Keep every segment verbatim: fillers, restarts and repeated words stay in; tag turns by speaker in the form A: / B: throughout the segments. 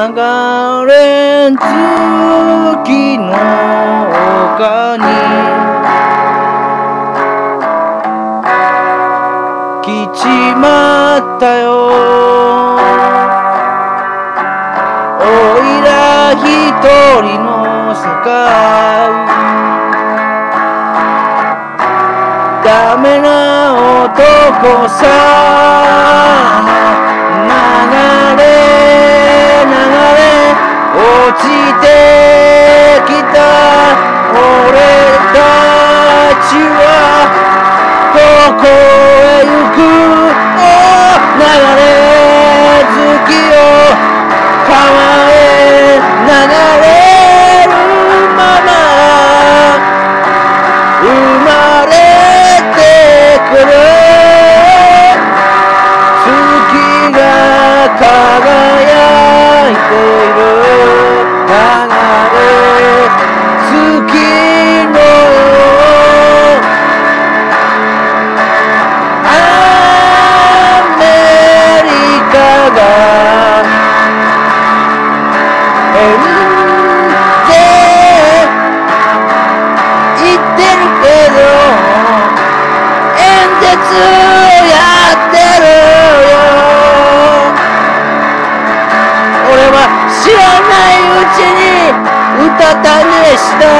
A: れん月の丘に来ちまったよ。おいら一人の世界、ダメな男さ。流れ流れ落ちてきた俺たちはどこへ行く。お流れ月よ川へ流れるまま生まれてくる。月が輝いている。流れ月のアメリカが演って言ってるけど演説やってるよ。俺は知らないうちにうたた寝したよ。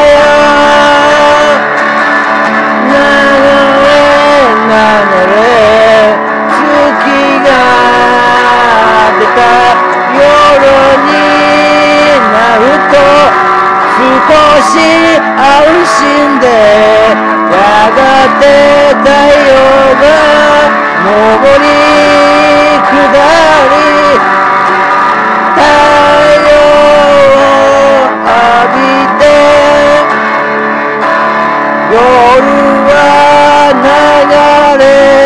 A: 流れ流れ月が出た夜になると少し安心でやがて太陽が昇り下り太陽を浴びて夜は流れ